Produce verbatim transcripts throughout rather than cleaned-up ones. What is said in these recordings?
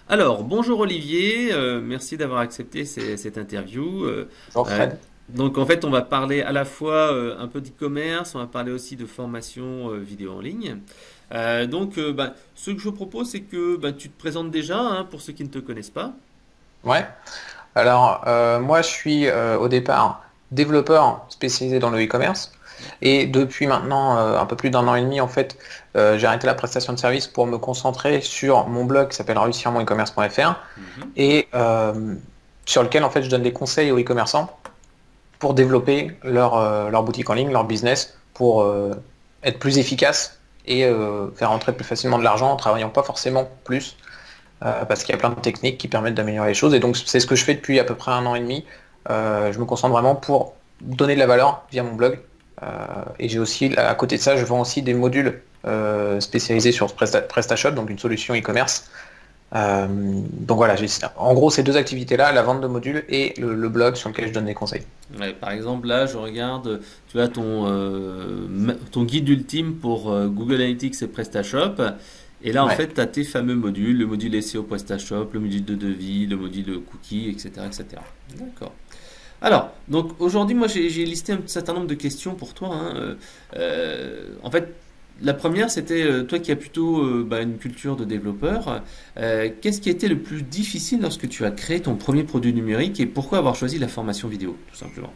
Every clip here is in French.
Alors, bonjour Olivier, euh, merci d'avoir accepté ces- cette interview. Euh, Bonjour euh, Fred. donc en fait, on va parler à la fois euh, un peu d'e-commerce, on va parler aussi de formation euh, vidéo en ligne. Euh, donc, euh, bah, ce que je propose, c'est que bah, tu te présentes déjà, hein, pour ceux qui ne te connaissent pas. Ouais. Alors euh, moi je suis euh, au départ développeur spécialisé dans le e-commerce D'accord. et depuis maintenant euh, un peu plus d'un an et demi en fait euh, j'ai arrêté la prestation de service pour me concentrer sur mon blog qui s'appelle réussir mon e-commerce point F R Mhm. et euh, sur lequel en fait je donne des conseils aux e-commerçants pour développer leur, euh, leur boutique en ligne, leur business, pour euh, être plus efficace et euh, faire rentrer plus facilement de l'argent en travaillant pas forcément plus euh, parce qu'il y a plein de techniques qui permettent d'améliorer les choses. Et donc, c'est ce que je fais depuis à peu près un an et demi. Euh, je me concentre vraiment pour donner de la valeur via mon blog. Euh, et j'ai aussi, à côté de ça, je vends aussi des modules euh, spécialisés sur Presta- PrestaShop, donc une solution e-commerce. Euh, donc voilà, j'ai en gros ces deux activités-là, la vente de modules et le, le blog sur lequel je donne des conseils. Ouais, par exemple, là, je regarde, tu as ton, euh, ma- ton guide ultime pour euh, Google Analytics et PrestaShop. Et là, en Ouais. fait, tu as tes fameux modules, le module S E O PrestaShop, le module de devis, le module cookie, et cetera, et cetera. D'accord. Alors, donc aujourd'hui, moi j'ai j'ai listé un certain nombre de questions pour toi, hein. Euh, euh, en fait, la première, c'était euh, toi qui as plutôt euh, bah, une culture de développeur. Euh, qu'est-ce qui a été le plus difficile lorsque tu as créé ton premier produit numérique et pourquoi avoir choisi la formation vidéo, tout simplement?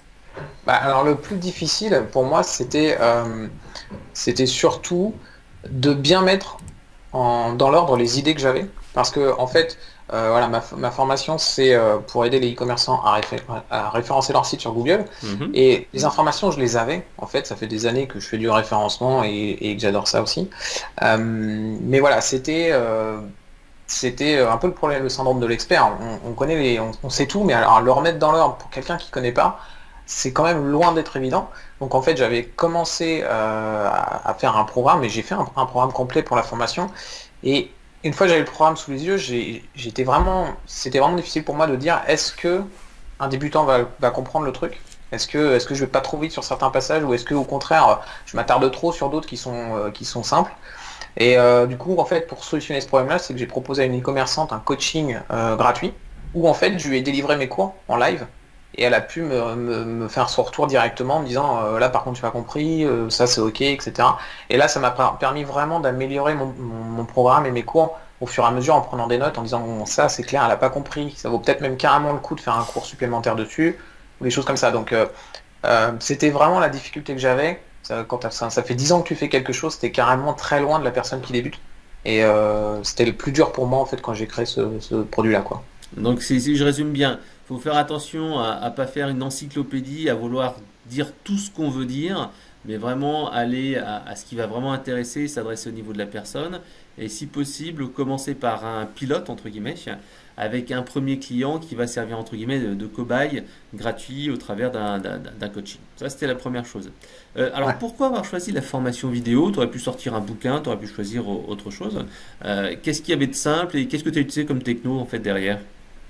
Bah, alors le plus difficile pour moi, c'était euh, c'était surtout de bien mettre en- dans l'ordre les idées que j'avais. Parce que, en fait, euh, voilà, ma, ma formation, c'est euh, pour aider les e-commerçants à, réfé- à référencer leur site sur Google. Mhm. Et les informations, je les avais. En fait, ça fait des années que je fais du référencement et, et que j'adore ça aussi. Euh, mais voilà, c'était euh, c'était un peu le problème, le syndrome de l'expert. On, on connaît les, on, on sait tout, mais alors le remettre dans l'ordre pour quelqu'un qui connaît pas, c'est quand même loin d'être évident. Donc en fait, j'avais commencé euh, à, à faire un programme et j'ai fait un, un programme complet pour la formation. Et une fois que j'avais le programme sous les yeux, j'ai- j'étais vraiment, c'était vraiment difficile pour moi de dire est-ce que un débutant va, va comprendre le truc? Est-ce que, est-ce que je vais pas trop vite sur certains passages ou est-ce que au contraire, je m'attarde trop sur d'autres qui sont, euh, qui sont simples? Et euh, du coup, en fait, pour solutionner ce problème-là, c'est que j'ai proposé à une e-commerçante un coaching euh, gratuit où en fait, je lui ai délivré mes cours en live et elle a pu me, me- me faire son retour directement en me disant euh, là, par contre, tu n'as pas compris, euh, ça c'est ok, et cetera. Et là, ça m'a per- permis vraiment d'améliorer mon, mon- mon programme et mes cours au fur et à mesure en prenant des notes, en disant bon, ça c'est clair, elle n'a pas compris, ça vaut peut-être même carrément le coup de faire un cours supplémentaire dessus ou des choses comme ça. Donc, euh, euh, c'était vraiment la difficulté que j'avais. Ça, quand t'as- ça, ça fait dix ans que tu fais quelque chose, t'es carrément très loin de la personne qui débute. Et euh, c'était le plus dur pour moi en fait quand j'ai créé ce, ce produit-là, quoi. Donc si, si je résume bien, il faut faire attention à ne pas faire une encyclopédie, à vouloir dire tout ce qu'on veut dire, mais vraiment aller à, à ce qui va vraiment intéresser, s'adresser au niveau de la personne, et si possible, commencer par un pilote, entre guillemets, avec un premier client qui va servir, entre guillemets, de, de cobaye gratuit au travers d'un d'un- d'un coaching. Ça, c'était la première chose. Euh, alors, Ouais. pourquoi avoir choisi la formation vidéo? Tu aurais pu sortir un bouquin, tu aurais pu choisir au- autre chose. Euh, qu'est-ce qu'il y avait de simple et qu'est-ce que tu as utilisé comme techno, en fait, derrière?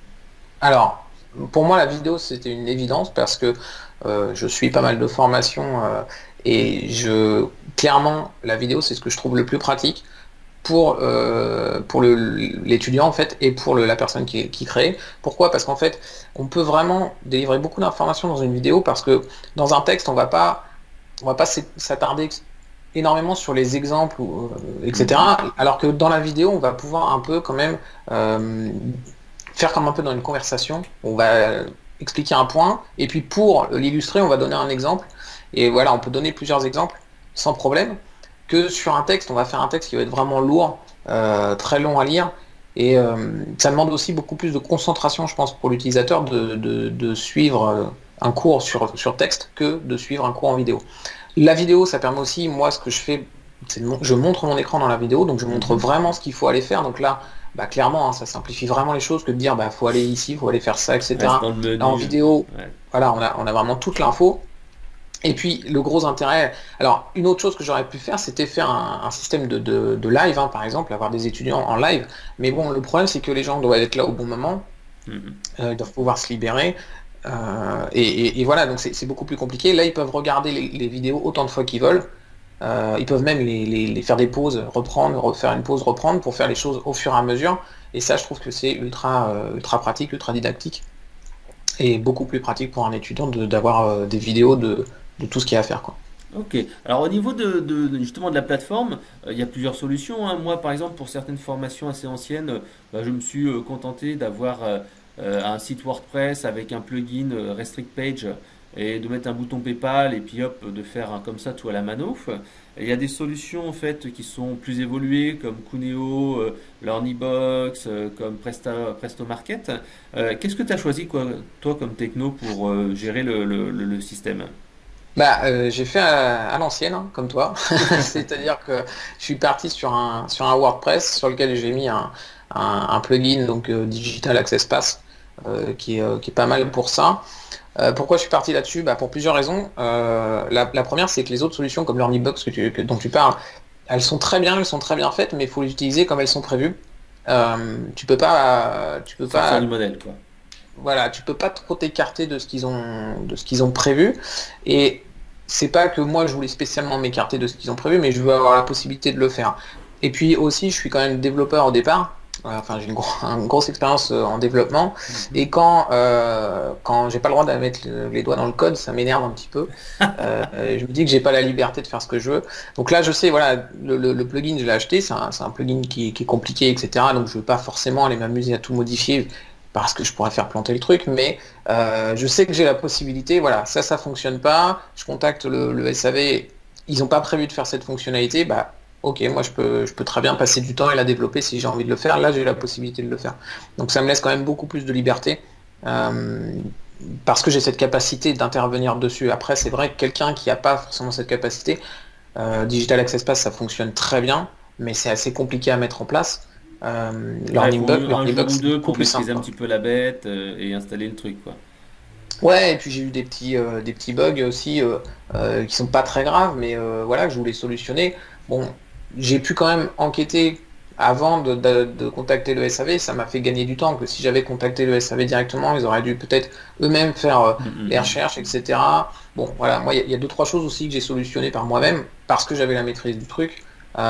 Alors, pour moi, la vidéo, c'était une évidence parce que euh, je suis pas mal de formations euh, et je clairement, la vidéo, c'est ce que je trouve le plus pratique pour, euh, pour le- l'étudiant en fait et pour le- la personne qui, qui crée. Pourquoi? Parce qu'en fait, on peut vraiment délivrer beaucoup d'informations dans une vidéo parce que dans un texte, on va pas, on va pas s'é- s'attarder énormément sur les exemples, ou, euh, Mhm. et cetera. Alors que dans la vidéo, on va pouvoir un peu quand même euh, faire comme un peu dans une conversation. On va expliquer un point et puis pour l'illustrer, on va donner un exemple. Et voilà, on peut donner plusieurs exemples sans problème. Que sur un texte, on va faire un texte qui va être vraiment lourd, euh, très long à lire. Et euh, ça demande aussi beaucoup plus de concentration, je pense, pour l'utilisateur de, de- de suivre euh, un cours sur, sur texte que de suivre un cours en vidéo. La vidéo, ça permet aussi, moi, ce que je fais, c'est de mon- je montre mon écran dans la vidéo, donc je montre Mhm. vraiment ce qu'il faut aller faire. Donc là, bah, clairement, hein, ça simplifie vraiment les choses que de dire, bah, faut aller ici, faut aller faire ça, Reste dans et cetera. le Là, en menu. vidéo, Ouais. voilà, on a, on a vraiment toute l'info. Et puis, le gros intérêt, alors, une autre chose que j'aurais pu faire, c'était faire un, un système de, de- de live, hein, par exemple, avoir des étudiants en live. Mais bon, le problème, c'est que les gens doivent être là au bon moment, Mhm. euh, ils doivent pouvoir se libérer. Euh, et, et- et voilà, donc c'est c'est beaucoup plus compliqué. Là, ils peuvent regarder les, les vidéos autant de fois qu'ils veulent. Euh, ils peuvent même les, les- les faire des pauses, reprendre, refaire une pause, reprendre pour faire les choses au fur et à mesure. Et ça, je trouve que c'est ultra, euh, ultra pratique, ultra didactique et beaucoup plus pratique pour un étudiant de- d'avoir euh, des vidéos de, de tout ce qu'il y a à faire, quoi. Ok. Alors au niveau de, de- de- justement de la plateforme, euh, il y a plusieurs solutions, hein. Moi, par exemple, pour certaines formations assez anciennes, euh, bah, je me suis euh, contenté d'avoir euh, euh, un site WordPress avec un plugin euh, Restrict Page et de mettre un bouton PayPal et puis hop, de faire un- comme ça tout à la mano. Et il y a des solutions en fait qui sont plus évoluées comme Cuneo, euh, Learnybox, euh, comme Presta, Presto Market. Euh, qu'est-ce que tu as choisi quoi, toi comme techno pour euh, gérer le, le- le- le système? Bah, euh, j'ai fait à, à l'ancienne, hein, comme toi. C'est-à-dire que je suis parti sur un, sur un WordPress sur lequel j'ai mis un, un- un plugin, donc euh, Digital Access Pass, euh, qui est, euh, qui est pas mal pour ça. Euh, pourquoi je suis parti là-dessus? Bah, pour plusieurs raisons. Euh, la, la première, c'est que les autres solutions comme Learnybox que tu, que- dont tu parles, elles sont très bien, elles sont très bien faites, mais il faut les utiliser comme elles sont prévues. Euh, tu peux pas, tu peux Sortir du pas modèle, quoi. voilà, tu peux pas trop t'écarter de ce qu'ils ont, de ce qu'ils ont prévu. Et c'est pas que moi je voulais spécialement m'écarter de ce qu'ils ont prévu, mais je veux avoir la possibilité de le faire. Et puis aussi, je suis quand même développeur au départ. Euh, Enfin, j'ai une, gro- une grosse expérience euh, en développement. Mhm. Et quand, euh, quand j'ai pas le droit de mettre le- les doigts dans le code, ça m'énerve un petit peu. Euh, je me dis que j'ai pas la liberté de faire ce que je veux. Donc là, je sais, voilà, le, le- le plugin, je l'ai acheté. C'est un, c'est un plugin qui, est qui est compliqué, et cetera. Donc je veux pas forcément aller m'amuser à tout modifier parce que je pourrais faire planter le truc, mais euh, je sais que j'ai la possibilité, voilà, ça, ça fonctionne pas, je contacte le, le S A V, ils n'ont pas prévu de faire cette fonctionnalité, bah ok, moi je peux, je peux très bien passer du temps et la développer si j'ai envie de le faire, là j'ai la possibilité de le faire. Donc ça me laisse quand même beaucoup plus de liberté, euh, parce que j'ai cette capacité d'intervenir dessus. Après, c'est vrai que quelqu'un qui n'a pas forcément cette capacité, euh, Digital Access Pass, ça fonctionne très bien, mais c'est assez compliqué à mettre en place. Euh, Ouais, il faut Learning, un jour Learnybox, ou c'est deux beaucoup pour plus simple, maîtriser un quoi. petit peu la bête euh, et installer le truc, quoi. Ouais, et puis j'ai eu des petits, euh, des petits bugs aussi euh, euh, qui sont pas très graves, mais euh, voilà, que je voulais solutionner. Bon, j'ai pu quand même enquêter avant de, de- de contacter le S A V, ça m'a fait gagner du temps, que si j'avais contacté le S A V directement, ils auraient dû peut-être eux-mêmes faire euh, Mm, mm, les mm. recherches, et cetera. Bon, voilà, moi, il y, a il y a deux, trois choses aussi que j'ai solutionnées par moi-même, parce que j'avais la maîtrise du truc.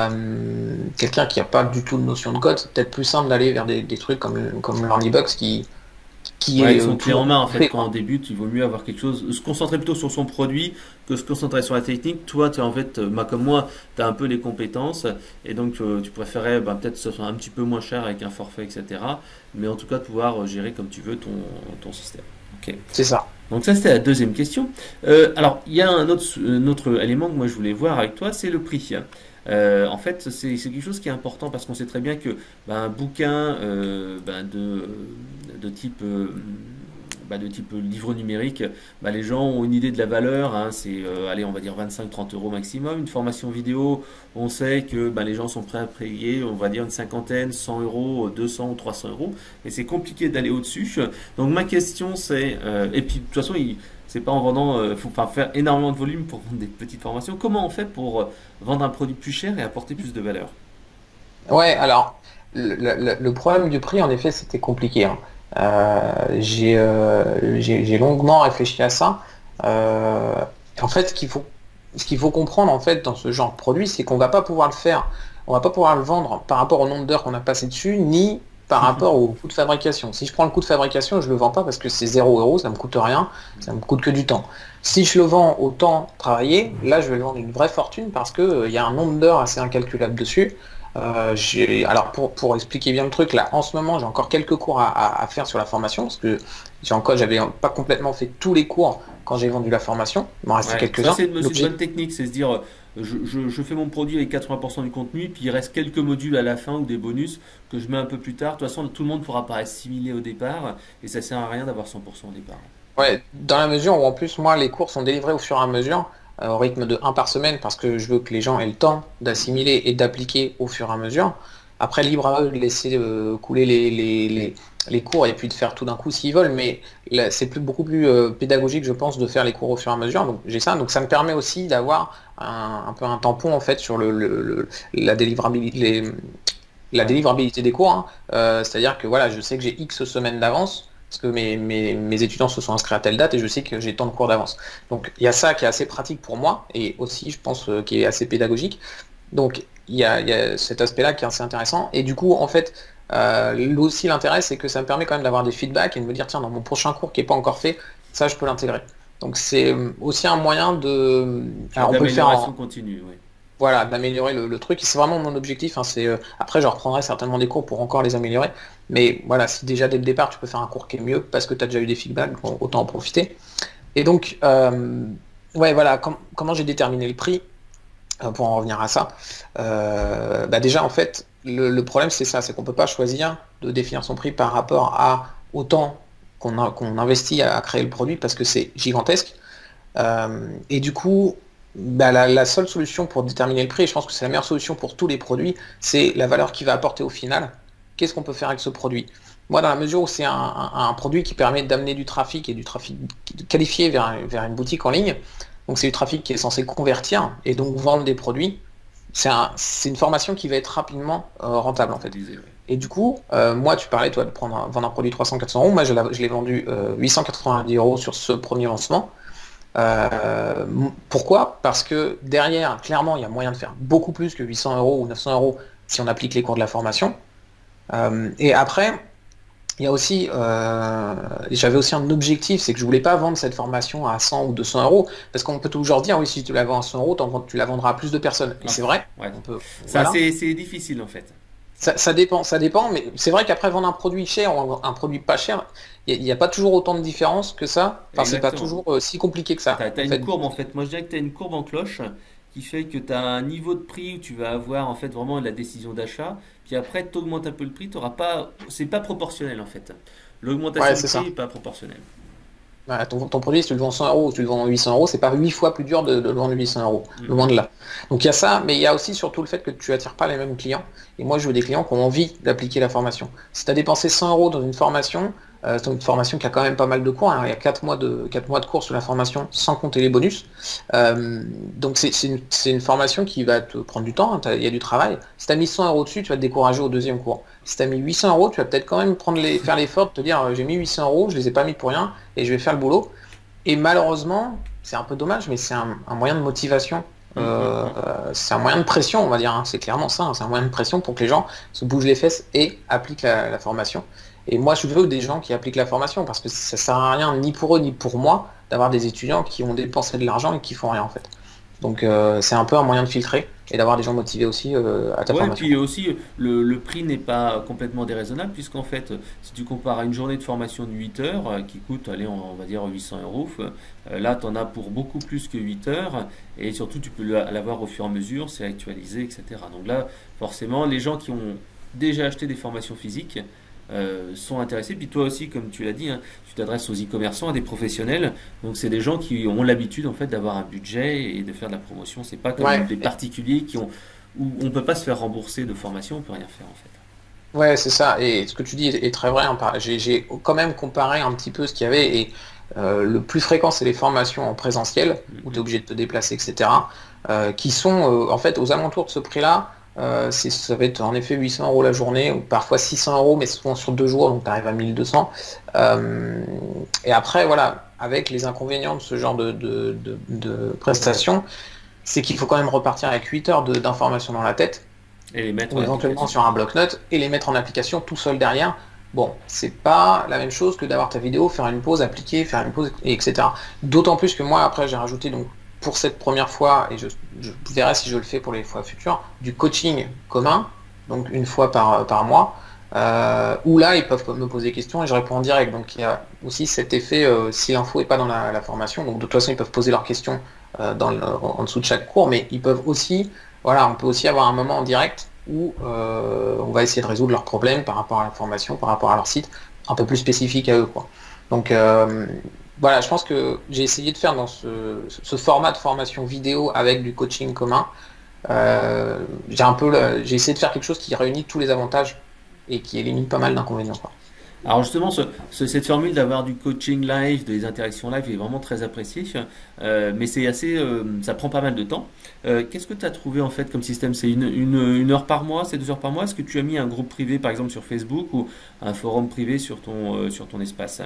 Euh, quelqu'un qui n'a pas du tout de notion de code, c'est peut-être plus simple d'aller vers des, des trucs comme, comme Learnybox qui, qui Ouais, est ils euh, sont clés toujours en main en fait. fait, Quand on quoi. débute, il vaut mieux avoir quelque chose, se concentrer plutôt sur son produit que se concentrer sur la technique. Toi, tu as en fait, euh, bah, comme moi, tu as un peu les compétences et donc euh, tu préférais bah, peut-être que ce soit un petit peu moins cher avec un forfait, et cetera. Mais en tout cas, de pouvoir euh, gérer comme tu veux ton, ton système. Ok. C'est ça. Donc ça, c'était la deuxième question. Euh, alors, il y a un autre, un autre élément que moi je voulais voir avec toi, c'est le prix. Euh, en fait, c'est c'est quelque chose qui est important parce qu'on sait très bien que ben, un bouquin euh, ben, de, de type euh, bah, de type livre numérique, bah, les gens ont une idée de la valeur, hein, c'est euh, allez, on va dire vingt-cinq trente euros maximum. Une formation vidéo, on sait que bah, les gens sont prêts à payer, on va dire une cinquantaine, cent euros, deux cents ou trois cents euros, et c'est compliqué d'aller au-dessus. Donc ma question c'est, euh, et puis de toute façon, il, c'est pas en vendant, il euh, faut pas faire énormément de volume pour vendre des petites formations. Comment on fait pour euh, vendre un produit plus cher et apporter plus de valeur? Ouais, alors, le, le- le problème du prix, en effet, c'était compliqué, hein. Euh, j'ai euh, j'ai j'ai longuement réfléchi à ça. Euh, en fait, ce qu'il faut, ce qu'il faut comprendre en fait dans ce genre de produit, c'est qu'on va pas pouvoir le faire, on va pas pouvoir le vendre par rapport au nombre d'heures qu'on a passé dessus, ni par rapport au coût de fabrication. Si je prends le coût de fabrication, je le vends pas parce que c'est zéro euro, ça me coûte rien, ça me coûte que du temps. Si je le vends au temps travaillé, là, je vais le vendre une vraie fortune parce que euh, il y a un nombre d'heures assez incalculable dessus. Euh, j'ai, alors pour, pour expliquer bien le truc, là en ce moment j'ai encore quelques cours à, à- à faire sur la formation parce que j'ai encore, j'avais pas complètement fait tous les cours quand j'ai vendu la formation, il m'en restait Ouais, ça quelques-uns. c'est une, c'est Donc une bonne j'ai, technique, c'est se dire euh, je, je- je fais mon produit avec quatre-vingts pour cent du contenu, puis il reste quelques modules à la fin ou des bonus que je mets un peu plus tard. De toute façon, tout le monde ne pourra pas assimiler au départ et ça sert à rien d'avoir cent pour cent au départ. ouais, dans la mesure où en plus moi les cours sont délivrés au fur et à mesure, euh, au rythme de un par semaine parce que je veux que les gens aient le temps d'assimiler et d'appliquer au fur et à mesure. Après, libre à eux de laisser euh, couler les, les, les- les cours et puis de faire tout d'un coup s'ils veulent, mais là, c'est plus, beaucoup plus euh, pédagogique, je pense, de faire les cours au fur et à mesure. Donc j'ai ça, donc ça me permet aussi d'avoir un, un peu un tampon en fait sur le, le- le- la délivrabilité, les- la Ouais. délivrabilité des cours, hein. Euh, c'est-à-dire que voilà, je sais que j'ai X semaines d'avance. parce que mes, mes, mes étudiants se sont inscrits à telle date et je sais que j'ai tant de cours d'avance. Donc il y a ça qui est assez pratique pour moi et aussi je pense euh, qui est assez pédagogique. Donc il y a, il y a cet aspect-là qui est assez intéressant. Et du coup, en fait, euh, aussi l'intérêt, c'est que ça me permet quand même d'avoir des feedbacks et de me dire, tiens, dans mon prochain cours qui n'est pas encore fait, ça, je peux l'intégrer. Donc c'est aussi un moyen de... Alors on peut le faire D'amélioration en... continue, oui. Voilà, d'améliorer le, le truc. Et c'est vraiment mon objectif, hein, c'est, euh, après, je reprendrai certainement des cours pour encore les améliorer. Mais voilà, si déjà dès le départ, tu peux faire un cours qui est mieux parce que tu as déjà eu des feedbacks, bon, autant en profiter. Et donc, euh, ouais, voilà, com- comment j'ai déterminé le prix, euh, pour en revenir à ça. Euh, bah déjà, en fait, le, le problème, c'est ça, c'est qu'on peut pas choisir de définir son prix par rapport à autant qu'on a- qu'on investit à, à créer le produit parce que c'est gigantesque. Euh, et du coup, bah, la, la seule solution pour déterminer le prix, et je pense que c'est la meilleure solution pour tous les produits, c'est la valeur qu'il va apporter au final. Qu'est-ce qu'on peut faire avec ce produit? Moi, dans la mesure où c'est un, un- un produit qui permet d'amener du trafic et du trafic qualifié vers, vers une boutique en ligne, donc c'est du trafic qui est censé convertir et donc vendre des produits, c'est un- c'est une formation qui va être rapidement euh, rentable en fait. Disais, oui. Et du coup, euh, moi, tu parlais, toi, de prendre un- vendre un produit trois cents quatre cents euros. Moi, je l'ai je l'ai vendu euh, huit cent quatre-vingt-dix euros sur ce premier lancement. Euh, pourquoi? Parce que derrière, clairement, il y a moyen de faire beaucoup plus que huit cents euros ou neuf cents euros si on applique les cours de la formation. Euh, et après, il y a aussi, euh, j'avais aussi un objectif, c'est que je voulais pas vendre cette formation à cent ou deux cents euros, parce qu'on peut toujours dire, oui, si tu la vends à cent euros, t'en vends- tu la vendras à plus de personnes. Et Ah, c'est vrai, ouais. on peut, Ça, voilà. c'est c'est difficile en fait. Ça, ça dépend, ça dépend, mais c'est vrai qu'après vendre un produit cher ou un produit pas cher, il n'y a, a pas toujours autant de différence que ça. Enfin, c'est pas Exactement. toujours euh, si compliqué que ça. Tu as En une fait, courbe en fait. Moi je dirais que tu as une courbe en cloche qui fait que tu as un niveau de prix où tu vas avoir en fait vraiment la décision d'achat. Puis après, tu augmentes un peu le prix, t'auras pas. C'est pas proportionnel en fait. L'augmentation ouais, de c'est prix ça. n'est pas proportionnelle. Voilà, ton, ton produit, si tu le vends cent euros ou tu le vends huit cents euros, c'est pas huit fois plus dur de, de le vendre huit cents euros. Mm. Loin de là. Donc il y a ça, mais il y a aussi surtout le fait que tu attires pas les mêmes clients. Et moi, je veux des clients qui ont envie d'appliquer la formation. Si tu as dépensé cent euros dans une formation, euh, c'est une formation qui a quand même pas mal de cours, hein. Il y a quatre mois de, quatre mois de cours sur la formation, sans compter les bonus. Euh, donc c'est c'est une, c'est une formation qui va te prendre du temps, hein, t'as- il y a du travail. Si tu as mis cent euros dessus, tu vas te décourager au deuxième cours. Si tu as mis huit cents euros, tu vas peut-être quand même prendre les, faire l'effort de te dire, euh, j'ai mis huit cents euros, je les ai pas mis pour rien, et je vais faire le boulot. Et malheureusement, c'est un peu dommage, mais c'est un, un moyen de motivation. Mm, mm, Euh, mm. euh, c'est un moyen de pression, on va dire, hein. C'est clairement ça, hein. C'est un moyen de pression pour que les gens se bougent les fesses et appliquent la, la formation. Et moi, je veux des gens qui appliquent la formation parce que ça sert à rien, ni pour eux, ni pour moi, d'avoir des étudiants qui ont dépensé de l'argent et qui font rien en fait. Donc euh, c'est un peu un moyen de filtrer et d'avoir des gens motivés aussi euh, à ta Ouais, et formation. puis aussi, le, le prix n'est pas complètement déraisonnable, puisqu'en fait, si tu compares à une journée de formation de huit heures, euh, qui coûte, allez, on, on va dire huit cents euros, euh, là, tu en as pour beaucoup plus que huit heures, et surtout, tu peux la- l'avoir au fur et à mesure, c'est actualisé, et cetera. Donc là, forcément, les gens qui ont déjà acheté des formations physiques euh, sont intéressés. Puis toi aussi, comme tu l'as dit, hein, tu t'adresses aux e-commerçants, à des professionnels, donc c'est des gens qui ont l'habitude, en fait, d'avoir un budget et de faire de la promotion. C'est pas comme Ouais, des particuliers qui ont où on ne peut pas se faire rembourser de formation, on peut rien faire en fait. ouais, c'est ça. Et ce que tu dis est, est très vrai, hein. Par- J'ai j'ai quand même comparé un petit peu ce qu'il y avait. Et euh, le plus fréquent, c'est les formations en présentiel, où tu es Mhm. obligé de te déplacer, et cetera. euh, qui sont euh, en fait aux alentours de ce prix-là. Euh, c'est- ça va être en effet huit cents euros la journée, ou parfois six cents euros, mais souvent sur deux jours, donc tu arrives à mille deux cents. Euh, et après, voilà, avec les inconvénients de ce genre de, de, de- de prestations, c'est qu'il faut quand même repartir avec huit heures de- d'informations dans la tête Et les mettre ou en éventuellement application. sur un bloc-notes et les mettre en application tout seul derrière. Bon, c'est pas la même chose que d'avoir ta vidéo, faire une pause, appliquer, faire une pause, et etc. D'autant plus que moi, après, j'ai rajouté donc pour cette première fois, et je, je verrai si je le fais pour les fois futures, du coaching commun, donc une fois par, par mois, euh, où là, ils peuvent me poser des questions et je réponds en direct. Donc il y a aussi cet effet, euh, si l'info n'est pas dans la, la formation, donc de toute façon, ils peuvent poser leurs questions euh, dans le- en, en dessous de chaque cours, mais ils peuvent aussi, voilà, on peut aussi avoir un moment en direct où euh, on va essayer de résoudre leurs problèmes par rapport à la formation, par rapport à leur site, un peu plus spécifique à eux, quoi. Donc euh, voilà, je pense que j'ai essayé de faire dans ce, ce format de formation vidéo avec du coaching commun. Euh, j'ai un peu, le- j'ai essayé de faire quelque chose qui réunit tous les avantages et qui élimine pas mal d'inconvénients, quoi. Alors justement, ce- ce- cette formule d'avoir du coaching live, des interactions live est vraiment très appréciée, euh, mais c'est assez, euh, ça prend pas mal de temps. Euh, qu'est-ce que tu as trouvé en fait comme système? C'est une, une, une heure par mois, c'est deux heures par mois? Est-ce que tu as mis un groupe privé par exemple sur Facebook ou un forum privé sur ton, euh, sur ton espace?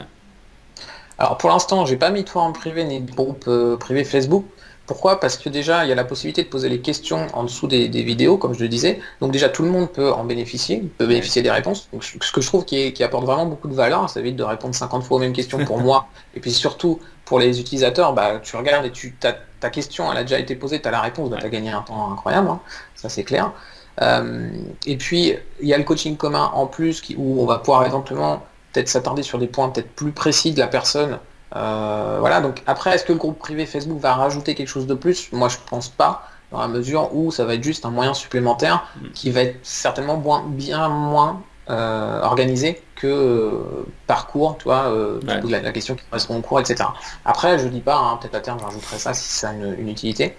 Alors pour l'instant, j'ai pas mis de forum privé ni de groupe euh, privé Facebook. Pourquoi? Parce que déjà, il y a la possibilité de poser les questions en dessous des, des vidéos, comme je le disais. Donc déjà, tout le monde peut en bénéficier, peut Ouais. bénéficier des réponses. Donc, ce ce que je trouve qui, est- qui apporte vraiment beaucoup de valeur, ça évite de répondre cinquante fois aux mêmes questions pour moi. Et puis surtout, pour les utilisateurs, bah, tu regardes et tu, ta, ta question, elle a déjà été posée, tu as la réponse, bah, tu as Ouais. gagné un temps incroyable, hein. Ça c'est clair. Euh, et puis, il y a le coaching commun en plus, qui, où on va pouvoir éventuellement peut-être s'attarder sur des points peut-être plus précis de la personne. Euh, voilà, donc après, est-ce que le groupe privé Facebook va rajouter quelque chose de plus? Moi, je pense pas, dans la mesure où ça va être juste un moyen supplémentaire Mm. qui va être certainement moins- bien moins euh, organisé que euh, parcours, tu vois, euh, tu Ouais. poses la, la question qui correspond au cours, et cetera. Après, je dis pas, hein, peut-être à terme, je rajouterai ça si ça a une, une utilité.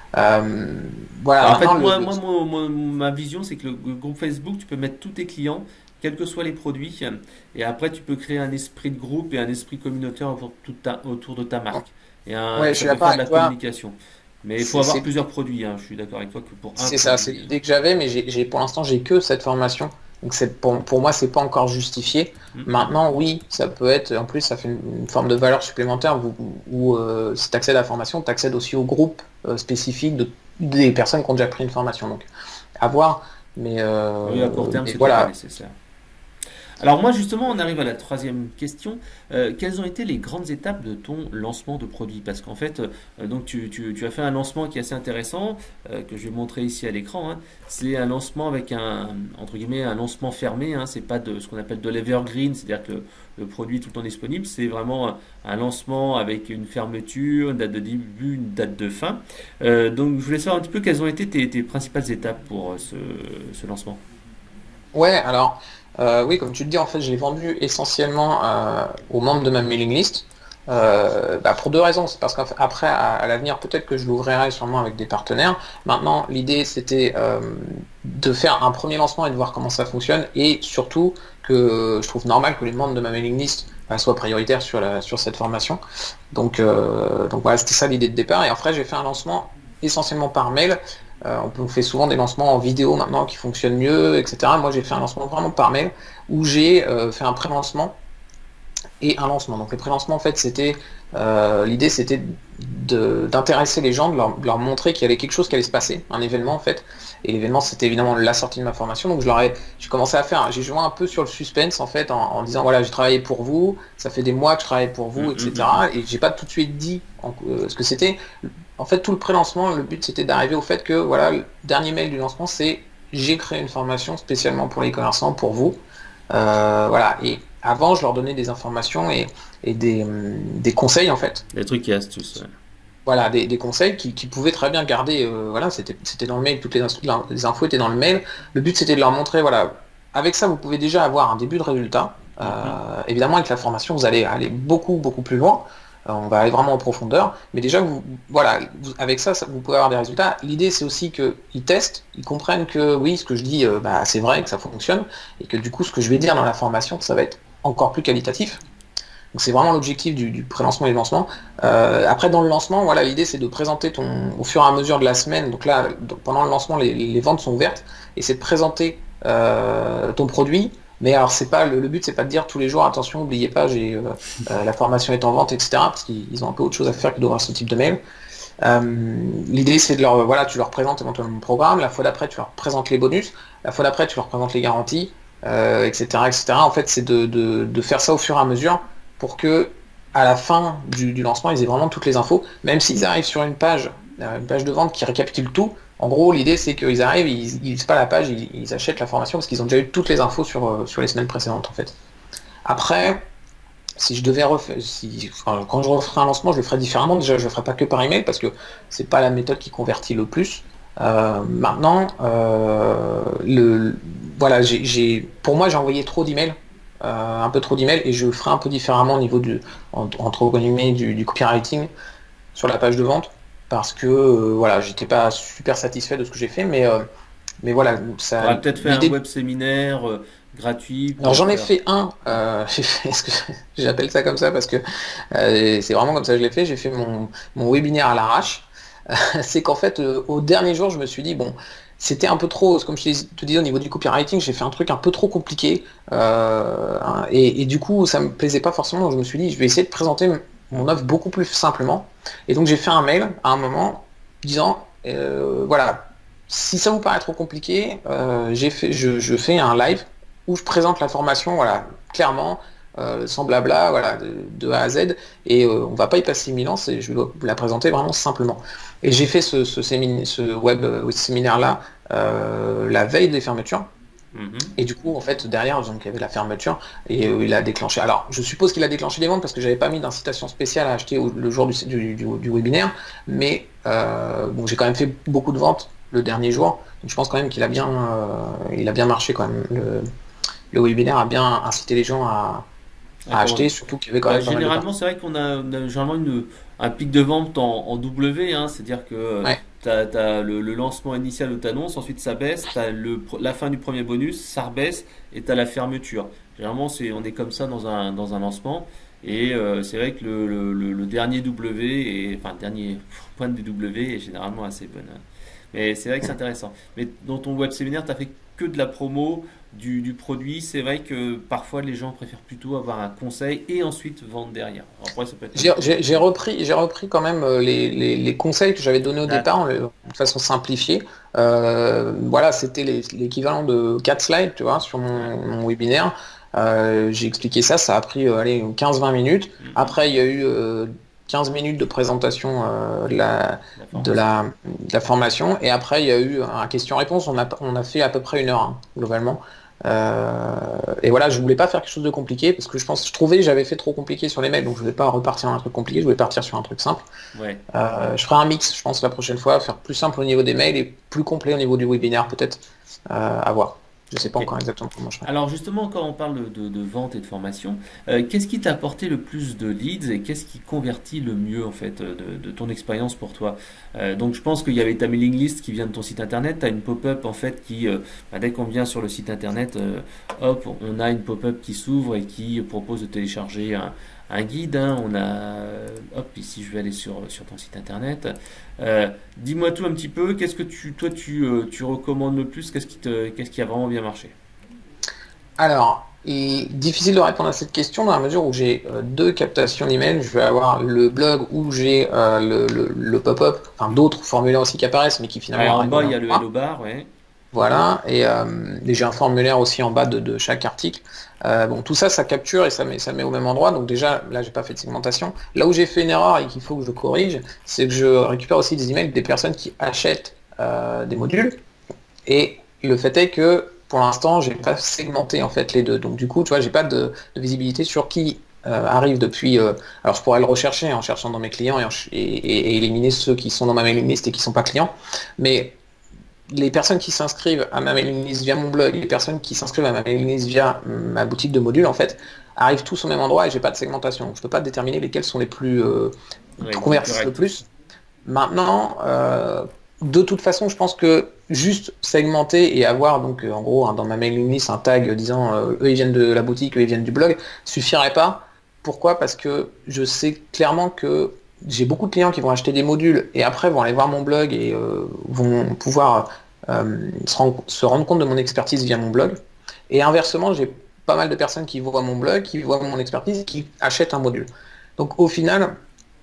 Euh, voilà, Alors, en fait, maintenant, le, moi, le- moi, mon- mon- ma vision, c'est que le groupe Facebook, tu peux mettre tous tes clients, quels que soient les produits, et après, tu peux créer un esprit de groupe et un esprit communautaire autour de, toute ta, autour de ta marque. Et un- ouais, je ça suis peut d'accord faire de avec la toi. communication. Mais il faut C'est avoir c'est- plusieurs produits, hein. Je suis d'accord avec toi que pour un C'est ça, c'est produit. l'idée que j'avais, mais j'ai, j'ai- pour l'instant, j'ai que cette formation. Donc c'est pour, pour moi, c'est pas encore justifié. euh, hmm. Maintenant, oui, ça peut être, en plus, ça fait une, une forme de valeur supplémentaire où, où, euh, si tu accèdes à la formation, tu accèdes aussi au groupe euh, spécifique de, des personnes qui ont déjà pris une formation. Donc, à voir. Mais, Oui, à euh, court terme, mais c'est peut-être pas voilà. nécessaire. Alors moi justement, on arrive à la troisième question. Euh, quelles ont été les grandes étapes de ton lancement de produit? Parce qu'en fait, euh, donc tu, tu- tu as fait un lancement qui est assez intéressant, euh, que je vais montrer ici à l'écran, hein. C'est un lancement avec un, entre guillemets, un lancement fermé, hein. C'est pas de ce qu'on appelle de l'evergreen, c'est-à-dire que le, le produit est tout le temps disponible. C'est vraiment un, un lancement avec une fermeture, une date de début, une date de fin. Euh, donc je voulais savoir un petit peu quelles ont été tes, tes principales étapes pour euh, ce, ce lancement. Ouais, alors, euh, oui, comme tu le dis, en fait, je l'ai vendu essentiellement euh, aux membres de ma mailing list. Euh, bah, pour deux raisons. C'est parce qu'après, à, à l'avenir, peut-être que je l'ouvrirai sûrement avec des partenaires. Maintenant, l'idée, c'était euh, de faire un premier lancement et de voir comment ça fonctionne. Et surtout, que je trouve normal que les membres de ma mailing list bah, soient prioritaires sur, la, sur cette formation. Donc, euh, donc voilà, c'était ça l'idée de départ. Et après, j'ai fait un lancement essentiellement par mail. Euh, on fait souvent des lancements en vidéo maintenant qui fonctionnent mieux, et cetera. Moi, j'ai fait un lancement vraiment par mail où j'ai euh, fait un pré-lancement et un lancement. Donc, le pré-lancement, en fait, c'était euh, l'idée, c'était de- d'intéresser les gens, de leur, de leur montrer qu'il y avait quelque chose qui allait se passer, un événement en fait. Et l'événement, c'était évidemment la sortie de ma formation. Donc, je leur ai, j'ai commencé à faire, j'ai joué un peu sur le suspense en fait, en, en disant voilà, j'ai travaillé pour vous, ça fait des mois que je travaille pour Hum, vous, hum, hum, hum. et cetera. Et j'ai pas tout de suite dit en- euh, ce que c'était. En fait, tout le pré-lancement, le but c'était d'arriver au fait que voilà, le dernier mail du lancement, c'est j'ai créé une formation spécialement pour les commerçants, pour vous. Euh, voilà. Et avant, je leur donnais des informations et, et des, hum, des conseils en fait. Des trucs et astuces. Ouais. Voilà, des, des conseils qui, qui pouvaient très bien garder. Euh, voilà, c'était c'était dans le mail, toutes les, instru- les infos étaient dans le mail. Le but c'était de leur montrer, voilà, avec ça vous pouvez déjà avoir un début de résultat. Mhm. Euh, évidemment, avec la formation, vous allez aller beaucoup beaucoup plus loin. Euh, on va aller vraiment en profondeur. Mais déjà, vous, voilà, vous- avec ça, ça- vous pouvez avoir des résultats. L'idée c'est aussi qu'ils testent, ils comprennent que oui, ce que je dis, euh, bah, c'est vrai, que ça fonctionne, et que du coup, ce que je vais dire dans la formation, ça va être encore plus qualitatif. Donc c'est vraiment l'objectif du, du pré-lancement et du lancement. Euh, après dans le lancement, voilà, l'idée c'est de présenter ton au fur et à mesure de la semaine. Donc là, donc, pendant le lancement, les, les ventes sont ouvertes et c'est de présenter euh, ton produit. Mais alors c'est pas le, le but, c'est pas de dire tous les jours attention, n'oubliez pas, j'ai euh, euh, la formation est en vente, et cetera. Parce qu'ils ils ont un peu autre chose à faire que d'ouvrir ce type de mail. Euh, L'idée c'est de leur voilà, tu leur présentes éventuellement le programme. La fois d'après, tu leur présentes les bonus. La fois d'après, tu leur présentes les garanties, euh, et cetera, et cetera. En fait, c'est de, de, de faire ça au fur et à mesure pour que à la fin du, du lancement, ils aient vraiment toutes les infos, même s'ils arrivent sur une page, euh, une page de vente qui récapitule tout. En gros, l'idée c'est qu'ils arrivent, ils, ils lisent pas la page, ils, ils achètent la formation parce qu'ils ont déjà eu toutes les infos sur, euh, sur les semaines précédentes en fait. Après, si je devais refaire, si, enfin, quand je referai un lancement, je le ferai différemment. Déjà, je le ferai pas que par email parce que c'est pas la méthode qui convertit le plus. Euh, maintenant, euh, le, voilà, j'ai, j'ai- pour moi, j'ai envoyé trop d'emails, euh, un peu trop d'emails, et je le ferai un peu différemment au niveau du, en- entre guillemets, du, du copywriting sur la page de vente, parce que euh, voilà, j'étais pas super satisfait de ce que j'ai fait, mais, euh, mais voilà, Tu ça, aurais peut-être fait un l'idée, web séminaire, euh, gratuit Alors pour j'en ai faire... fait un, euh, j'ai fait- est-ce que j'appelle ça comme ça parce que euh, c'est vraiment comme ça que je l'ai fait, j'ai fait mon, mon webinaire à l'arrache. C'est qu'en fait, euh, au dernier jour, je me suis dit, bon, c'était un peu trop, comme je te te disais au niveau du copywriting, j'ai fait un truc un peu trop compliqué. euh, hein, et, et du coup, ça me plaisait pas forcément. Donc je me suis dit, je vais essayer de présenter m- mon offre beaucoup plus simplement. Et donc j'ai fait un mail à un moment disant, euh, voilà, si ça vous paraît trop compliqué, euh, j'ai fait, je, je fais un live où je présente la formation, voilà, clairement, euh, sans blabla, voilà, de, de A à Z. Et euh, on va pas y passer mille ans, c'est- je vais vous la présenter vraiment simplement. Et j'ai fait ce, ce, sémin- ce web euh, séminaire-là euh, la veille des fermetures. Mhm. Et du coup, en fait, derrière, donc, il y avait la fermeture et euh, il a déclenché. Alors, je suppose qu'il a déclenché les ventes parce que j'avais pas mis d'incitation spéciale à acheter au- le jour du, du- du- du webinaire. Mais euh, bon, j'ai quand même fait beaucoup de ventes le dernier jour. Donc, je pense quand même qu'il a bien, euh, il a bien marché quand même. Le, le webinaire a bien incité les gens à, à D'accord. acheter, surtout qu'il y avait quand Bah, même pas mal de généralement, personnes. c'est vrai qu'on a, on a généralement une, un pic de vente en, en W, hein, c'est-à-dire que Ouais. tu as, le, le lancement initial où tu annonces, ensuite ça baisse, tu as le, la fin du premier bonus, ça rebaisse, et tu as la fermeture. Généralement, c'est, on est comme ça dans un, dans un lancement, et euh, c'est vrai que le, le, le- le dernier W, est, enfin, le dernier point de W est généralement assez bon, hein. Mais c'est vrai que c'est intéressant. Mais dans ton web séminaire, tu as fait que de la promo du, du produit. C'est vrai que parfois les gens préfèrent plutôt avoir un conseil et ensuite vendre derrière. Alors après, ça peut être J'ai un peu j'ai- j'ai différent. repris, j'ai repris quand même euh, les, les- les conseils que j'avais donnés au départ en D'accord. le- de façon simplifiée. Euh, voilà, c'était les- l'équivalent de quatre slides, tu vois, sur Ouais. mon, mon webinaire. Euh, j'ai expliqué ça, ça a pris euh, allez, quinze vingt minutes. Mhm. Après, il y a eu euh, quinze minutes de présentation euh, de la, La de formation. la, de la formation. Et après, il y a eu un question-réponse. On a, on a fait à peu près une heure, hein, globalement. Euh, et voilà, je voulais pas faire quelque chose de compliqué parce que je pense, je trouvais que j'avais fait trop compliqué sur les mails, donc je voulais pas repartir dans un truc compliqué, je voulais partir sur un truc simple. Ouais. Euh, je ferai un mix, je pense, la prochaine fois, faire plus simple au niveau des mails et plus complet au niveau du webinaire, peut-être. Euh, à voir. Je sais pas Ok. encore exactement comment je ferai. Alors justement, quand on parle de, de vente et de formation, euh, qu'est-ce qui t'a apporté le plus de leads et qu'est-ce qui convertit le mieux en fait de, de ton expérience pour toi? Euh, donc je pense qu'il y avait ta mailing list qui vient de ton site internet, tu as une pop-up en fait qui, euh, bah, dès qu'on vient sur le site internet, euh, hop, on a une pop-up qui s'ouvre et qui propose de télécharger un, un guide, hein. On a, euh, hop, ici je vais aller sur, sur ton site internet. Euh, dis-moi tout un petit peu, qu'est-ce que tu, toi tu, euh, tu recommandes le plus, qu'est-ce qui te, qu'est-ce qui a vraiment bien marché? Alors, il est difficile de répondre à cette question dans la mesure où j'ai euh, deux captations d'email. Je vais avoir le blog où j'ai euh, le, le- le pop-up, enfin d'autres formulaires aussi qui apparaissent, mais qui Ouais, finalement en arrivent au bas, il y même a le endroit. Hello Bar, ouais. Voilà, et, euh, et j'ai un formulaire aussi en bas de, de chaque article. Euh, bon, tout ça, ça capture et ça met, ça met au même endroit. Donc déjà, là, j'ai pas fait de segmentation. Là où j'ai fait une erreur et qu'il faut que je corrige, c'est que je récupère aussi des emails des personnes qui achètent euh, des modules. Et le fait est que pour l'instant, j'ai pas segmenté en fait les deux. Donc du coup, tu vois, j'ai pas de, de visibilité sur qui euh, arrive depuis. euh, alors je pourrais le rechercher en cherchant dans mes clients et, en ch- et- et- et éliminer ceux qui sont dans ma mailing list et qui sont pas clients. Mais les personnes qui s'inscrivent à ma mailing list via mon blog, les personnes qui s'inscrivent à ma mailing list via ma boutique de modules, en fait, arrivent tous au même endroit et j'ai pas de segmentation. Donc, je peux pas déterminer lesquels sont les plus euh, Ouais, les plus convertissent le réactifs. plus. Maintenant, euh, de toute façon, je pense que juste segmenter et avoir donc euh, en gros hein, dans ma mailing list un tag disant euh, eux ils viennent de la boutique, eux ils viennent du blog, suffirait pas. Pourquoi? Parce que je sais clairement que j'ai beaucoup de clients qui vont acheter des modules et après vont aller voir mon blog et euh, vont pouvoir euh, se, rend- se rendre compte de mon expertise via mon blog. Et inversement, j'ai pas mal de personnes qui voient mon blog, qui voient mon expertise et qui achètent un module. Donc au final,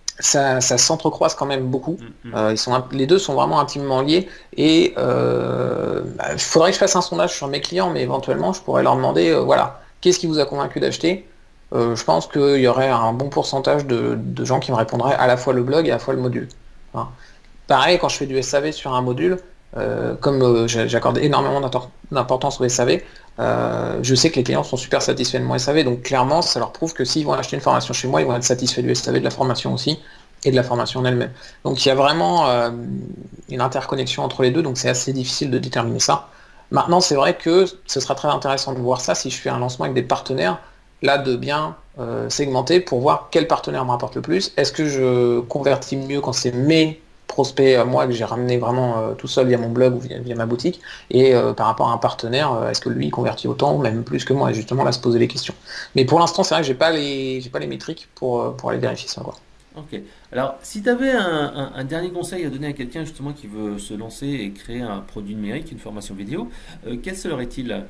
ça, ça s'entrecroise quand même beaucoup. Mm, mm. Euh, ils sont, les deux sont vraiment intimement liés et euh, bah, il faudrait que je fasse un sondage sur mes clients, mais éventuellement je pourrais leur demander, euh, voilà, qu'est-ce qui vous a convaincu d'acheter? Euh, je pense qu'il y aurait un bon pourcentage de, de gens qui me répondraient à la fois le blog et à la fois le module. Hein. Pareil, quand je fais du S A V sur un module, euh, comme euh, j'ai- j'accorde énormément d'importance d'importance au S A V, euh, je sais que les clients sont super satisfaits de mon S A V, donc clairement, ça leur prouve que s'ils vont acheter une formation chez moi, ils vont être satisfaits du S A V, de la formation aussi, et de la formation en elle-même. Donc il y a vraiment euh, une interconnexion entre les deux, donc c'est assez difficile de déterminer ça. Maintenant, c'est vrai que ce sera très intéressant de voir ça si je fais un lancement avec des partenaires, là de bien euh, segmenter pour voir quel partenaire me rapporte le plus. Est-ce que je convertis mieux quand c'est mes prospect à moi que j'ai ramené vraiment euh, tout seul via mon blog ou via, via ma boutique, et euh, par rapport à un partenaire, euh, est-ce que lui il convertit autant ou même plus que moi, et justement là se poser les questions. Mais pour l'instant, c'est vrai que j'ai pas les j'ai pas les métriques pour, euh, pour aller vérifier ça, quoi. Ok. Alors, si tu avais un, un- un dernier conseil à donner à quelqu'un justement qui veut se lancer et créer un produit numérique, une formation vidéo, euh, quel serait-il?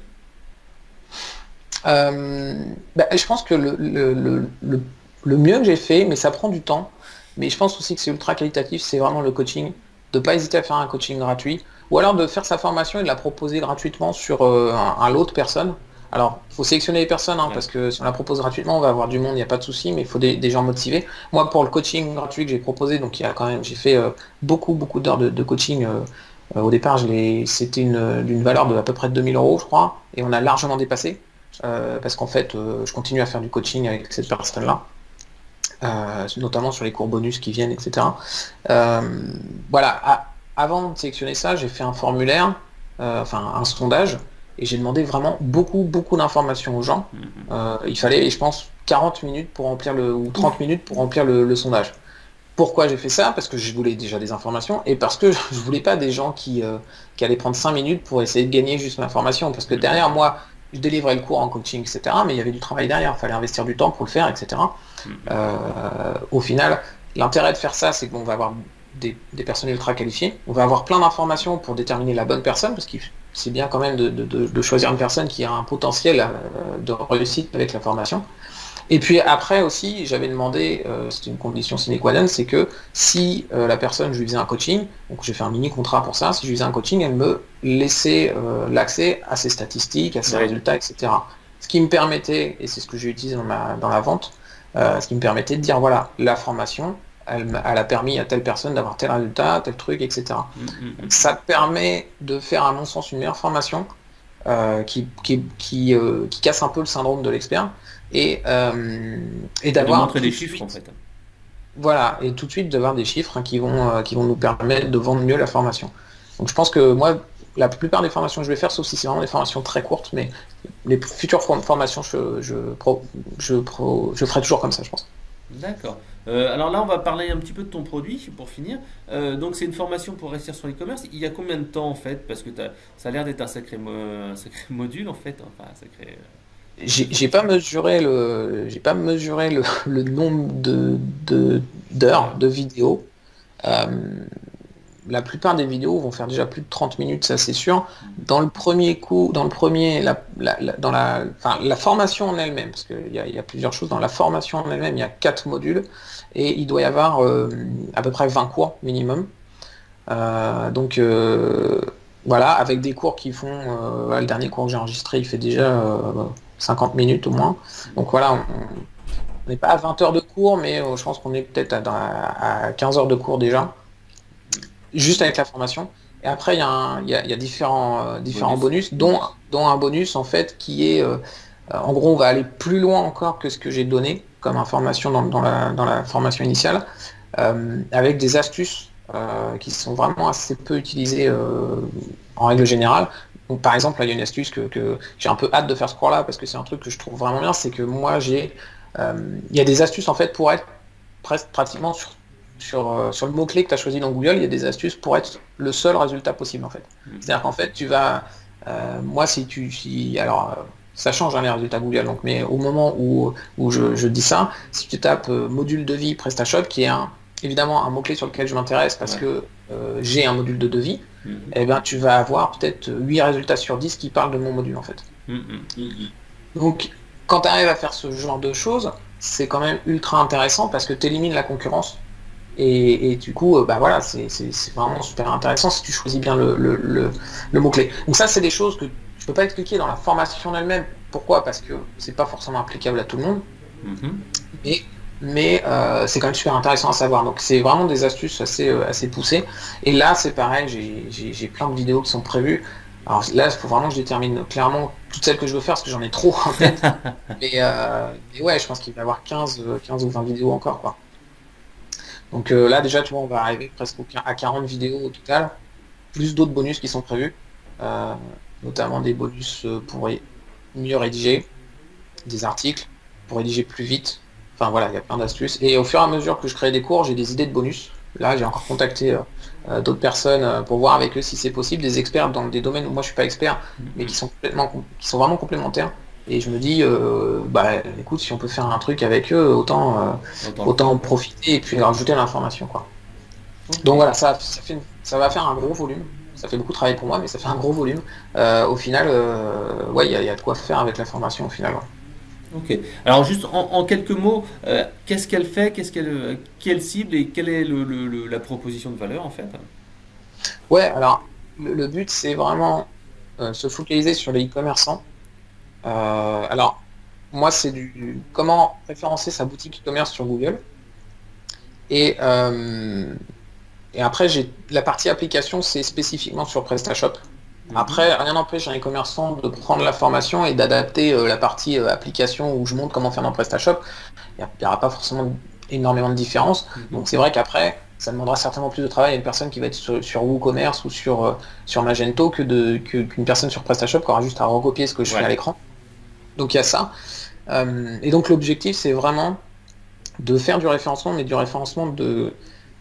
Euh, bah, je pense que le, le, le, le- le mieux que j'ai fait, mais ça prend du temps, mais je pense aussi que c'est ultra qualitatif, c'est vraiment le coaching, de pas hésiter à faire un coaching gratuit, ou alors de faire sa formation et de la proposer gratuitement sur euh, un, un lot de personnes. Alors, il faut sélectionner les personnes, hein, Ouais. parce que si on la propose gratuitement, on va avoir du monde, il n'y a pas de souci, mais il faut des, des gens motivés. Moi, pour le coaching gratuit que j'ai proposé, donc il y a quand même, j'ai fait euh, beaucoup, beaucoup d'heures de, de coaching. euh, euh, au départ, je l'ai- c'était une, d'une valeur de à peu près deux mille euros, je crois, et on a largement dépassé euh, parce qu'en fait, euh, je continue à faire du coaching avec cette personne-là, euh, notamment sur les cours bonus qui viennent, et cetera. Euh, voilà, à- avant de sélectionner ça, j'ai fait un formulaire, euh, enfin un sondage, et j'ai demandé vraiment beaucoup, beaucoup d'informations aux gens. Mhm. Euh, il fallait, je pense, quarante minutes pour remplir le, ou Ouf. trente minutes pour remplir le, le sondage. Pourquoi j'ai fait ça? Parce que je voulais déjà des informations et parce que je voulais pas des gens qui, euh, qui allaient prendre cinq minutes pour essayer de gagner juste l'information. Parce que derrière Mhm. moi, je délivrais le cours en coaching, et cetera. Mais il y avait du travail derrière, il fallait investir du temps pour le faire, et cetera. Mhm. Euh, Au final, l'intérêt de faire ça, c'est qu'on va avoir des, des personnes ultra qualifiées. On va avoir plein d'informations pour déterminer la bonne personne, parce que c'est bien quand même de, de- de- de choisir une personne qui a un potentiel euh, de réussite avec la formation. Et puis après aussi, j'avais demandé, euh, c'était une condition sine qua non, c'est que si euh, la personne, je lui faisais un coaching, donc j'ai fait un mini contrat pour ça, si je lui faisais un coaching, elle me laissait euh, l'accès à ses statistiques, à ses Ouais. résultats, et cetera. Ce qui me permettait, et c'est ce que j'ai utilisé dans, ma, dans la vente, euh, ce qui me permettait de dire, voilà, la formation, elle, m'a- elle a permis à telle personne d'avoir tel résultat, tel truc, et cetera. Mhm. Donc Mhm. ça permet de faire, à mon sens, une meilleure formation euh, qui, qui, qui, euh, qui casse un peu le syndrome de l'expert et, euh, et Et de d'avoir montrer tout des de chiffres en suite, fait. voilà, et tout de suite d'avoir des chiffres hein, qui vont, euh, qui vont nous permettre de vendre mieux la formation. Donc je pense que moi, la plupart des formations que je vais faire, sauf si c'est vraiment des formations très courtes, mais les futures form- formations, je, je, pro, je, pro, je ferai toujours comme ça, je pense. D'accord. Euh, alors là, on va parler un petit peu de ton produit pour finir. Euh, donc, c'est une formation pour réussir sur l'e-commerce. Il y a combien de temps en fait? Parce que t'as- ça a l'air d'être un sacré, mo- un sacré module en fait. Enfin, un sacré, euh, un J'ai sacré j'ai pas outil. mesuré le, j'ai pas mesuré le, le nombre de, de- d'heures D'heures. de vidéos. Euh, la plupart des vidéos vont faire déjà plus de trente minutes, ça c'est sûr. Mhm. Dans le premier coup, dans le premier, la, la- la- dans la, enfin, la formation en elle-même, parce qu'il y a, il y a plusieurs choses. Dans la formation en elle-même, il y a quatre modules et il doit y avoir euh, à peu près vingt cours minimum. Euh, donc euh, voilà, avec des cours qui font, euh, voilà, le dernier cours que j'ai enregistré, il fait déjà euh, cinquante minutes au moins. Donc voilà, on on n'est pas à vingt heures de cours, mais euh, je pense qu'on est peut-être à, à quinze heures de cours déjà juste avec la formation. Et après, il y a, un- il y a- il y a différents, euh, différents Bonus. bonus, dont, dont un bonus en fait qui est, euh, euh, en gros, on va aller plus loin encore que ce que j'ai donné comme information dans, dans la, dans la formation initiale, euh, avec des astuces euh, qui sont vraiment assez peu utilisées euh, en règle générale. Donc, par exemple, là, il y a une astuce que, que j'ai un peu hâte de faire ce cours-là parce que c'est un truc que je trouve vraiment bien, c'est que moi, j'ai, euh, il y a des astuces en fait pour être presque pratiquement sur sur, euh, sur le mot-clé que tu as choisi dans Google, il y a des astuces pour être le seul résultat possible en fait. C'est-à-dire Mhm. qu'en fait, tu vas. Euh, moi, si tu. Si, alors, euh, ça change hein, les résultats Google, donc, mais au moment où, où je, je dis ça, si tu tapes euh, module devis PrestaShop, qui est un, évidemment un mot-clé sur lequel je m'intéresse parce Ouais. que euh, j'ai un module de devis, Mhm. eh ben, tu vas avoir peut-être huit résultats sur dix qui parlent de mon module en fait. Mhm. Donc, quand tu arrives à faire ce genre de choses, c'est quand même ultra intéressant parce que tu élimines la concurrence. Et, et du coup, euh, bah voilà, c'est c'est- c'est vraiment super intéressant si tu choisis bien le, le, le- le mot-clé. Donc ça, c'est des choses que je peux pas expliquer dans la formation en elle-même. Pourquoi? Parce que c'est pas forcément applicable à tout le monde, Mhm. mais, mais euh, c'est quand même super intéressant à savoir. Donc c'est vraiment des astuces assez, euh, assez poussées. Et là, c'est pareil, j'ai j'ai- j'ai plein de vidéos qui sont prévues. Alors là, il faut vraiment que je détermine clairement toutes celles que je veux faire parce que j'en ai trop en tête. Mais, euh, mais ouais, je pense qu'il va y avoir quinze, euh, quinze ou vingt vidéos encore, quoi. Donc euh, là, déjà, tu vois, on va arriver presque au quin- à quarante vidéos au total, plus d'autres bonus qui sont prévus, euh, notamment des bonus euh, pour ré- mieux rédiger des articles, pour rédiger plus vite. Enfin voilà, il y a plein d'astuces. Et au fur et à mesure que je crée des cours, j'ai des idées de bonus. Là, j'ai encore contacté euh, euh, d'autres personnes euh, pour voir avec eux si c'est possible, des experts dans des domaines où moi je suis pas expert, mais qui sont complètement, qui sont vraiment complémentaires. Et je me dis, euh, bah écoute, si on peut faire un truc avec eux, autant, euh, Autant le autant faire, en quoi. profiter et puis rajouter l'information, quoi. Ok. Donc voilà, ça, ça fait, une- ça va faire un gros volume. Ça fait beaucoup de travail pour moi, mais ça fait un gros volume. Euh, au final, euh, ouais, il y, a il y a de quoi faire avec la formation au final. Ouais. Ok. Alors juste en, en quelques mots, euh, qu'est-ce qu'elle fait, qu'est-ce qu'elle, euh, quelle cible et quelle est le, le- le- la proposition de valeur en fait? Ouais, alors le, le but c'est vraiment euh, se focaliser sur les e-commerçants. Euh, alors moi c'est du comment référencer sa boutique e-commerce sur Google. Et, euh, et après j'ai la partie application, c'est spécifiquement sur PrestaShop. Mhm. Après, rien n'empêche un e-commerçant de prendre la formation et d'adapter euh, la partie euh, application où je montre comment faire dans PrestaShop. Il n'y aura pas forcément énormément de différence. Mhm. Donc c'est vrai qu'après, ça demandera certainement plus de travail à une personne qui va être sur, sur WooCommerce ou sur, euh, sur Magento que de, que- qu'une personne sur PrestaShop qui aura juste à recopier ce que je fais à Ouais. l'écran. Donc il y a ça. Euh, et donc l'objectif, c'est vraiment de faire du référencement, mais du référencement de,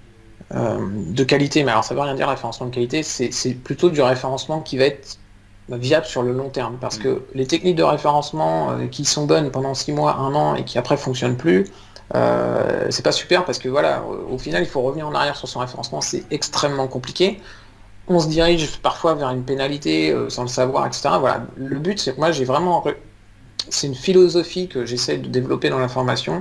euh, de qualité. Mais alors ça veut rien dire référencement de qualité, c'est c'est plutôt du référencement qui va être viable sur le long terme. Parce Mhm. que les techniques de référencement euh, qui sont bonnes pendant six mois, un an et qui après fonctionnent plus, euh, c'est pas super parce que voilà, au, au final, il faut revenir en arrière sur son référencement, c'est extrêmement compliqué. On se dirige parfois vers une pénalité euh, sans le savoir, et cetera. Voilà. Le but, c'est que moi, j'ai vraiment, re- c'est une philosophie que j'essaie de développer dans la formation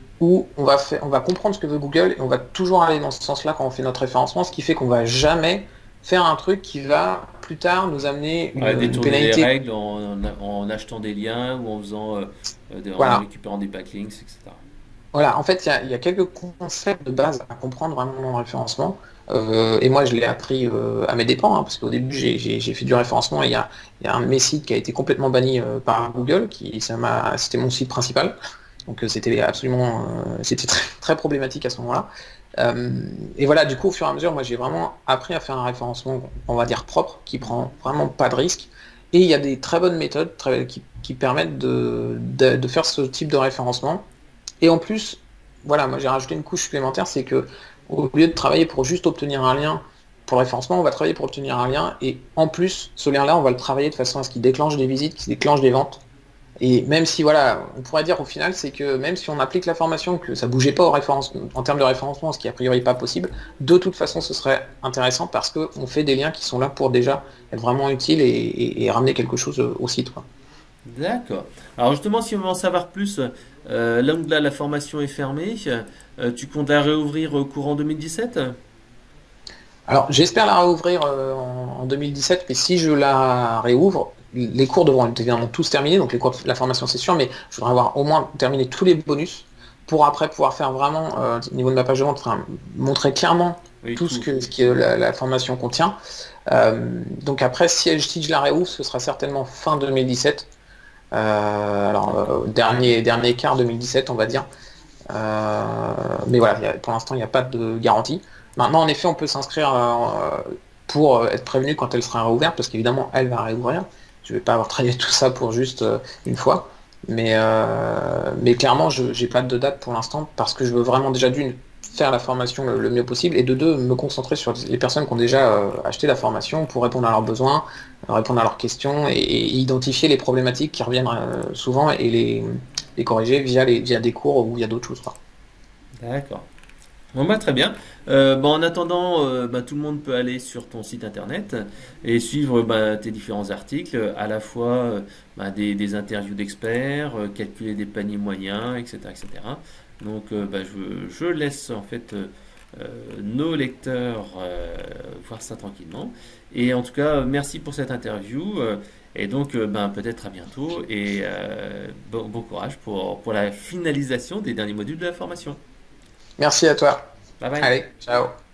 où on va faire, on va comprendre ce que veut Google et on va toujours aller dans ce sens-là quand on fait notre référencement, ce qui fait qu'on va jamais faire un truc qui va plus tard nous amener une, Ouais, une détourner les pénalité. règles en, en- en achetant des liens ou en faisant, euh, euh, des- en Voilà. récupérant des backlinks, et cetera. Voilà, en fait, il y a, il y a quelques concepts de base à comprendre vraiment dans le référencement. Euh, et moi, je l'ai appris euh, à mes dépens, hein, parce qu'au début, j'ai j'ai- j'ai fait du référencement et il y a, il y a un de mes sites qui a été complètement banni euh, par Google, qui ça m'a, c'était mon site principal. Donc euh, c'était absolument, euh, c'était très, très problématique à ce moment-là. Euh, et voilà, du coup, au fur et à mesure, moi, j'ai vraiment appris à faire un référencement, on va dire propre, qui prend vraiment pas de risque. Et il y a des très bonnes méthodes très- qui, qui permettent de, de de faire ce type de référencement. Et en plus, voilà, moi j'ai rajouté une couche supplémentaire, c'est que au lieu de travailler pour juste obtenir un lien pour le référencement, on va travailler pour obtenir un lien et en plus, ce lien-là, on va le travailler de façon à ce qu'il déclenche des visites, qu'il déclenche des ventes. Et même si, voilà, on pourrait dire au final, c'est que même si on applique la formation, que ça bougeait pas au référencement, en termes de référencement, ce qui est a priori pas possible, de toute façon, ce serait intéressant parce qu'on fait des liens qui sont là pour déjà être vraiment utiles et, et- et ramener quelque chose au site, quoi. D'accord. Alors justement, si on veut en savoir plus, euh, là où là, la formation est fermée, euh, tu comptes la réouvrir au courant deux mille dix-sept? Alors, j'espère la réouvrir euh, en, en deux mille dix-sept, mais si je la réouvre, les cours devront être évidemment tous terminés, donc les cours de la formation c'est sûr, mais je voudrais avoir au moins terminé tous les bonus pour après pouvoir faire vraiment, euh, au niveau de ma page de vente, enfin, montrer clairement Oui, tout ce tout. que, ce que la, la formation contient. Euh, donc après, si, elle- si je la réouvre, ce sera certainement fin deux mille dix-sept. Euh, alors, D'accord. euh, dernier, dernier quart deux mille dix-sept, on va dire. Euh, mais voilà, il y a- pour l'instant, il n'y a pas de garantie. Maintenant, en effet, on peut s'inscrire euh, pour être prévenu quand elle sera réouverte, parce qu'évidemment, elle va réouvrir. Je vais pas avoir travaillé tout ça pour juste euh, une fois. Mais, euh, mais clairement, je n'ai pas de date pour l'instant, parce que je veux vraiment déjà d'une faire la formation le, le mieux possible, et de deux, me concentrer sur les personnes qui ont déjà euh, acheté la formation pour répondre à leurs besoins, répondre à leurs questions, et, et identifier les problématiques qui reviennent euh, souvent, et les, les corriger via, les, via des cours ou via d'autres choses, quoi. D'accord. Bon, bah, très bien. Euh, bah, en attendant, euh, bah, tout le monde peut aller sur ton site internet et suivre bah, tes différents articles, à la fois euh, bah, des, des interviews d'experts, euh, calculer des paniers moyens, et cetera, et cetera. Donc, euh, bah, je, je laisse en fait euh, euh, nos lecteurs euh, voir ça tranquillement. Et en tout cas, merci pour cette interview. euh, et donc, euh, bah, peut-être à bientôt et euh, bon, bon courage pour, pour la finalisation des derniers modules de la formation. Merci à toi. Bye bye. Allez, ciao.